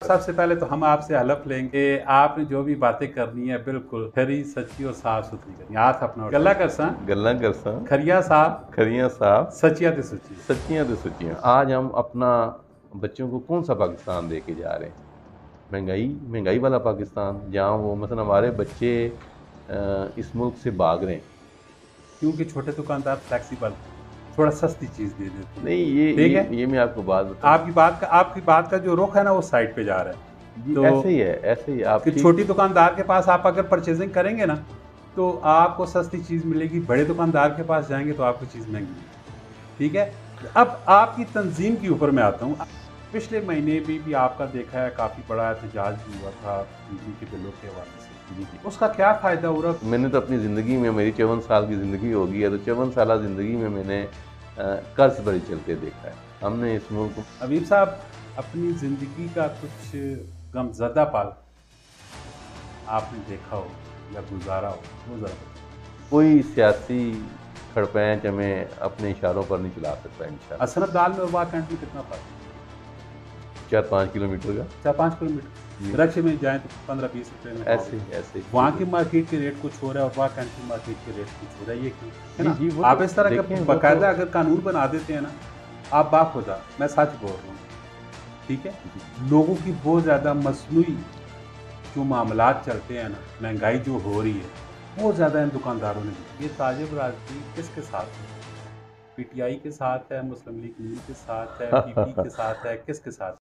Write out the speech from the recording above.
सबसे पहले तो हम आपसे हलफ लेंगे, आपने जो भी बातें करनी है बिल्कुल खरी, सच्ची और साफ सुथरी करनी है। हाथ अपना गल्ला करसा खरिया साफ सचिया ते सुची। सच्चियाँ तो सच्चियाँ। आज हम अपना बच्चों को कौन सा पाकिस्तान दे के जा रहे हैं? महंगाई वाला पाकिस्तान, जहाँ वो मतलब हमारे बच्चे इस मुल्क से भाग रहे हैं। क्योंकि छोटे दुकानदार फ्लेक्सिबल थोड़ा सस्ती चीज दे देते हैं। नहीं, ठीक है, ये मैं आपको बात बताऊं। आपकी बात का जो रुख है ना वो साइड पे जा रहा है। जी, तो ऐसे ही है, ऐसे ही आप कि ठीक। छोटी दुकानदार के पास आप अगर परचेजिंग करेंगे ना तो आपको सस्ती चीज मिलेगी, बड़े दुकानदार के पास जाएंगे तो आपको चीज महंगी मिलेगी। ठीक है, अब आपकी तंजीम के ऊपर मैं आता हूँ। पिछले महीने भी आपका देखा है काफी बड़ा एहतजाज भी हुआ था बिजली के बिलों के हवाले से। उसका क्या फायदा हो रहा? मैंने तो अपनी ज़िंदगी में, मेरी 54 साल की ज़िंदगी हो गई है, तो 54 साल ज़िंदगी में मैंने कर्ज भरी चलते देखा है। हमने इस मुल्क को। हबीब साहब, अपनी ज़िंदगी का कुछ गमज़दा पल आपने देखा हो या गुजारा हो वो ज़रा बताइए। कोई सियासी खड़पैंच हमें अपने इशारों पर नहीं चला सकता इंशाल्लाह। असरफ दाल में और वाह कैंट में कितना फ़र्क? 4-5 किलोमीटर का। 4-5 किलोमीटर रक्शे में जाएँ तो 15-20 रुपये में। ऐसे वहाँ की मार्केट के रेट कुछ हो रहा है और वाह कैंट की मार्केट के रेट कुछ हो रहा है, ये क्यों है जी, ना? आप इस तरह का बाकायदा अगर कानून बना देते हैं ना, आप बाखुदा, मैं सच बोल रहा हूँ, ठीक है, लोगों की बहुत ज़्यादा मसनूई जो मामलात चलते हैं ना, महंगाई जो हो रही है बहुत ज़्यादा इन दुकानदारों ने की। ये ताजिर बरादरी किसके साथ है? पीटीआई के साथ है, मुस्लिम लीग नून के साथ है, पीपी के साथ है, किसके साथ?